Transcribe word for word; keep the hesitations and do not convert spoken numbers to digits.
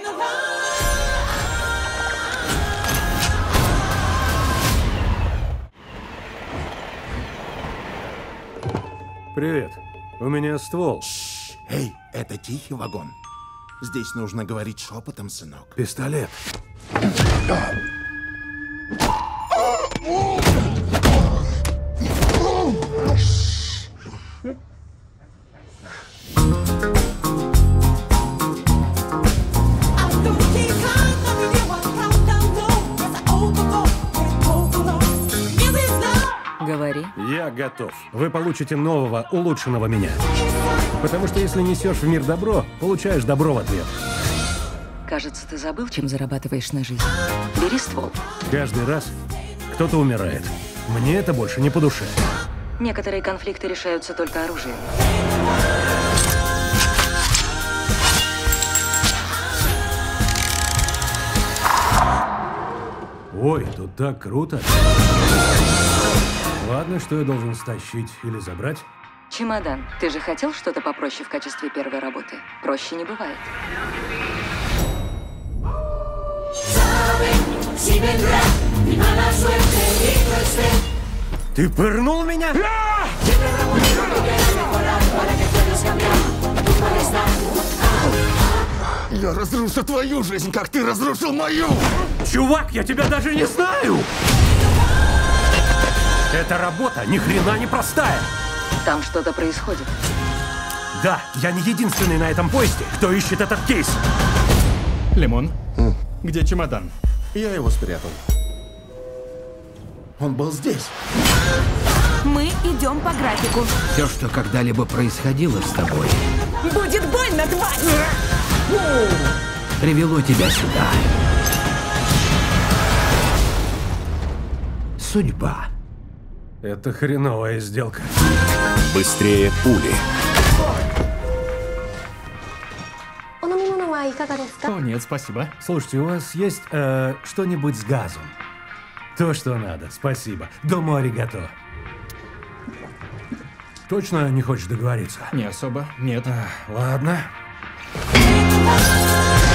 Привет. У меня ствол. Эй, это тихий вагон. Здесь нужно говорить шепотом, сынок. Пистолет. Говори. Я готов. Вы получите нового, улучшенного меня. Потому что если несешь в мир добро, получаешь добро в ответ. Кажется, ты забыл, чем зарабатываешь на жизнь. Бери ствол. Каждый раз кто-то умирает. Мне это больше не по душе. Некоторые конфликты решаются только оружием. Ой, тут так круто. Ладно, что я должен стащить или забрать? Чемодан. Ты же хотел что-то попроще в качестве первой работы? Проще не бывает. Ты пырнул меня? Я разрушу твою жизнь, как ты разрушил мою! Чувак, я тебя даже не знаю! Эта работа ни хрена не простая. Там что-то происходит. Да, я не единственный на этом поезде, кто ищет этот кейс. Лимон, mm. где чемодан? Я его спрятал. Он был здесь. Мы идем по графику. Все, что когда-либо происходило с тобой, будет больно, тварь! привело тебя сюда. Судьба. Это хреновая сделка. Быстрее пули. О, нет, спасибо. Слушайте, у вас есть э, что-нибудь с газом? То, что надо, спасибо. Домо аригато. Точно не хочешь договориться? Не особо, нет. А, ладно.